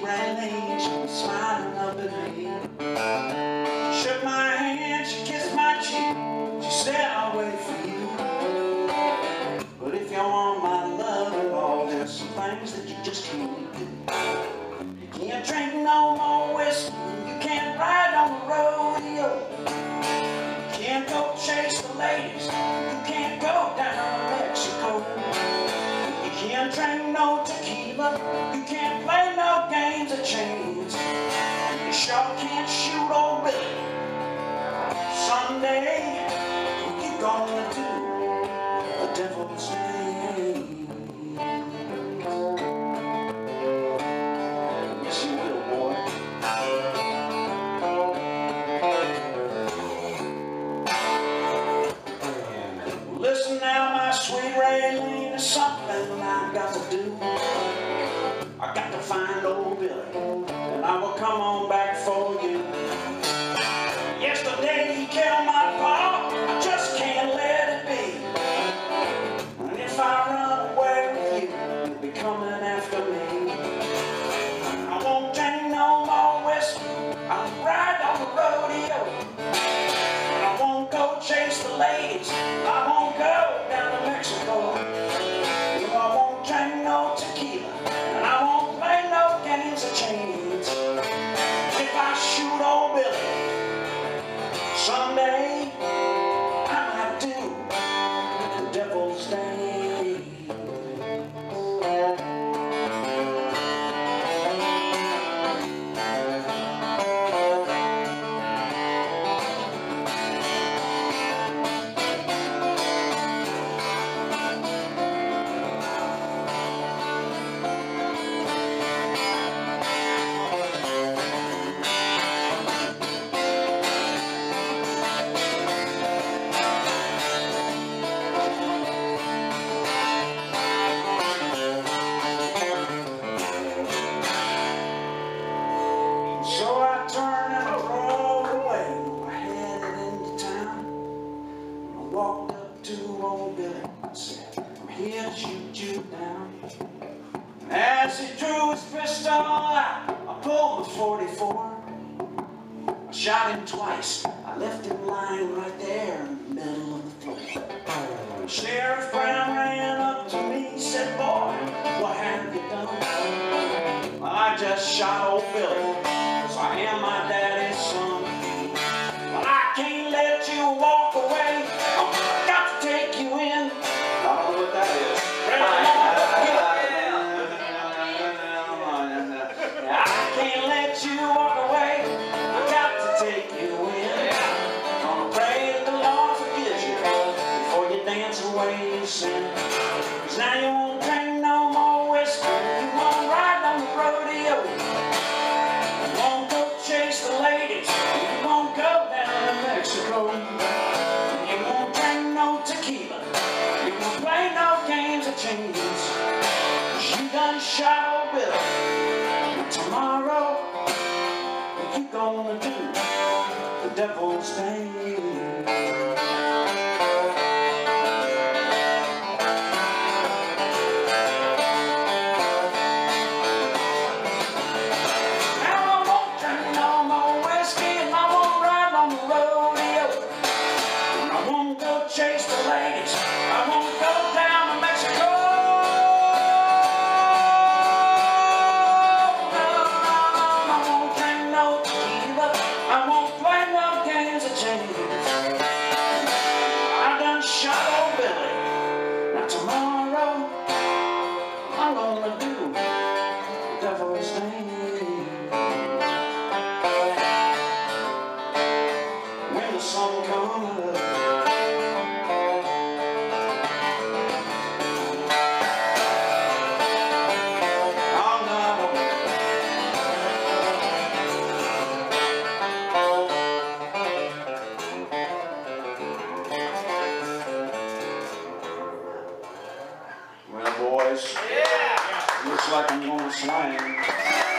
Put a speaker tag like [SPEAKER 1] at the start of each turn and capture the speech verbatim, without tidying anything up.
[SPEAKER 1] sweet Raylene, she was smiling up at me. She shook my hand, she kissed my cheek. She said, I'll wait for you. But if you want my love and all, there's some things that you just can't do. You can't drink no more whiskey, you can't ride on the rodeo. You can't go chase the ladies, you can't go down to Mexico. You can't drink no tequila, you can't play no games of chance. You sure can't shoot old Billy. Someday, what you gonna do? The devil's name. Yes, you will, boy. Listen now, my sweet Raylene, there's something I got to do. I got to find old Billy, and I will come on back for you. Yesterday he killed my pa, I just can't let it be. And if I run away with you, you'll be coming after me. I won't drink no more whiskey, I'll ride on the rodeo. And I won't go chase the ladies, I won't go down to Mexico. No, I won't drink no tequila, and I won't play no games of chance. If I shoot old Billy, someday I might do the devil's dance. So I turned and I rode away. I headed into town. I walked up to old Billy and said, I'm here to shoot you down. And as he drew his pistol out, I pulled the forty-four. I shot him twice. I left him lying right there in the middle of the floor. Sheriff Brown ran up to me, said, boy, what have you done? Well, I just shot old Billy. I am my daddy's son. Well, I can't let you walk away. I've got to take you in. I don't know what that is. I can't let you walk away. I've got to take you in. Gonna pray that the Lord forgives you before you dance away your sin. 'Cause now you won't drink no more whiskey. You won't ride on the rodeo. The ladies, you won't go down to Mexico. You won't drink no tequila, you won't play no games of chance. You done shot old Billy. Tomorrow, what you gonna do? The devil's name. Chase the ladies, I won't go down to Mexico. No, no, no, I won't drink no tequila, I won't play no games of chance. I done shot old Billy. Now tomorrow, I'm gonna do the devil's name. When the sun comes up, boys. Yeah. Looks like I'm gonna slang.